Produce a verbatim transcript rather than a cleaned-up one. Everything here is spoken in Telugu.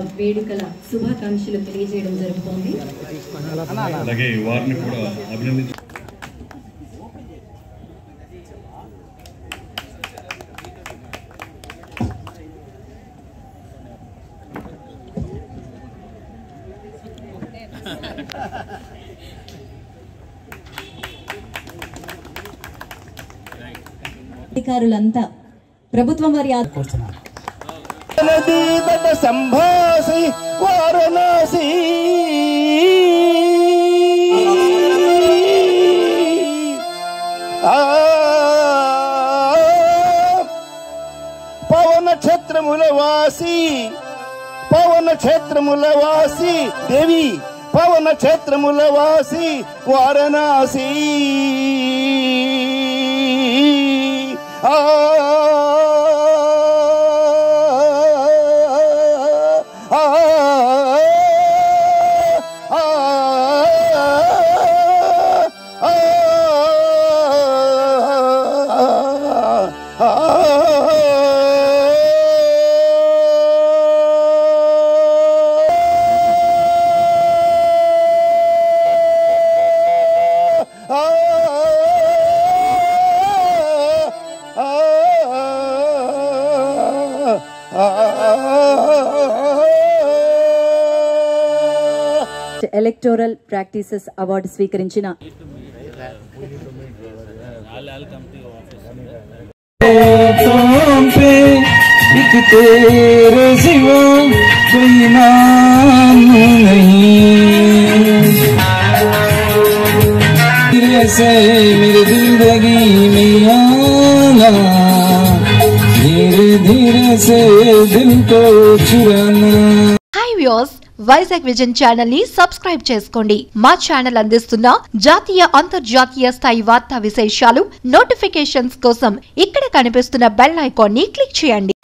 వేడుకల శుభాకాంక్షలు తెలియజేయడం జరుగుతోంది. అలాగే వారిని కూడా అభినందించ అధికారులంతా ప్రభుత్వం వారి సంభాసి వారణాసి పవన క్షేత్రముల వాసి పవన క్షేత్రముల వాసి దేవి పవన క్షేత్రముల వాసి వారణాసి ఆ ఎలక్టోరల్ ప్రాక్టీసెస్ అవార్డు స్వీకరించిన मेरी जिंदगी में आना धीरे धीरे से दिल को चुराना. Hi viewers, Vizag vision channel ని సబ్స్క్రైబ్ చేసుకోండి. మా ఛానల్ అందిస్తున్న జాతీయ అంతర్జాతీయ స్థాయి వార్తా విశేషాలు నోటిఫికేషన్స్ కోసం ఇక్కడ కనిపిస్తున్న బెల్ ఐకాన్ ని క్లిక్ చేయండి.